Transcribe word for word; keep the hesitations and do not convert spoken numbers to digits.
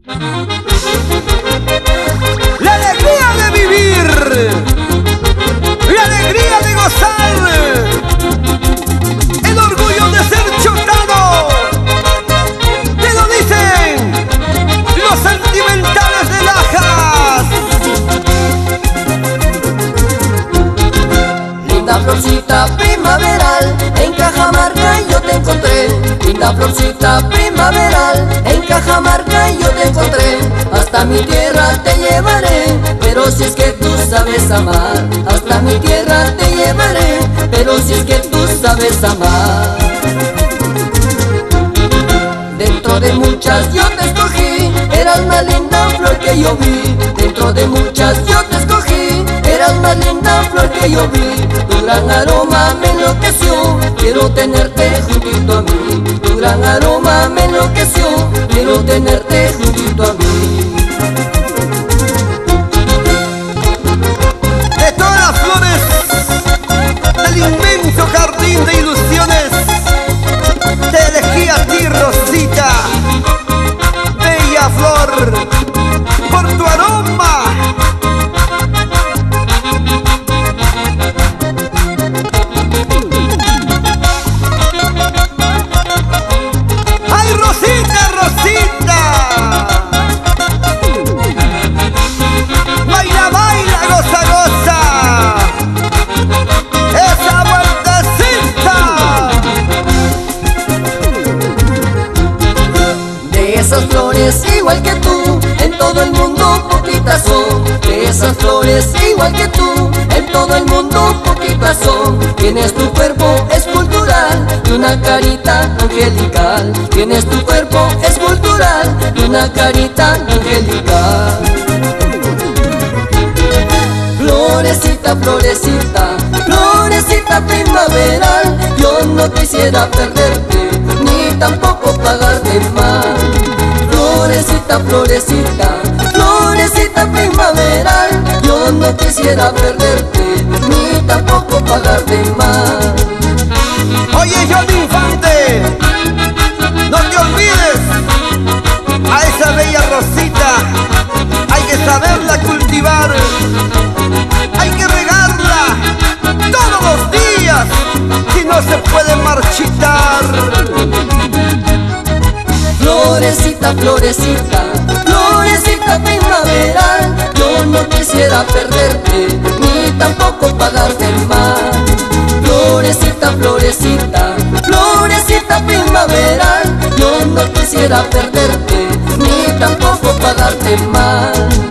La alegría de vivir, la alegría de gozar, el orgullo de ser chotado. Te lo dicen los sentimentales de Lajas. Linda florcita primaveral, en Cajamarca yo te encontré. Linda florcita primaveral, en Cajamarca yo te encontré. Hasta mi tierra te llevaré, pero si es que tú sabes amar. Hasta mi tierra te llevaré, pero si es que tú sabes amar. Dentro de muchas yo te escogí, eras más linda flor que yo vi. Dentro de muchas yo te escogí, eras más linda flor que yo vi. Tu gran aroma me enloqueció, quiero tenerte juntito a mí. Tu gran aroma me enloqueció, quiero tenerte juntito a mí. De todas las flores del inmenso jardín de ilusiones, te elegí a ti, Rosita, bella flor, por tu aroma. ¡Ay, Rosita, Rosita! Baila, baila, goza, goza, esa vueltecita. De esas flores igual que tú, en todo el mundo poquitas son. De esas flores igual que tú, en todo el mundo poquitas son. Tienes tu cuerpo escultural y una carita angelical. Tienes tu cuerpo escultural y una carita angelical. Florecita, florecita, florecita primaveral, yo no quisiera perderte, ni tampoco pagarte mal. Florecita, florecita, florecita primaveral, yo no quisiera perderte, ni tampoco pagarte mal. Oye, Johnny Infante, no te olvides a esa bella Rosita. Hay que saberla cultivar, hay que regarla todos los días, si no se puede marchitar. Florecita, florecita, florecita primaveral, yo no quisiera perderte, ni tampoco pagarte mal. Florecita, florecita, florecita primaveral, yo no quisiera perderte, ni tampoco pagarte mal.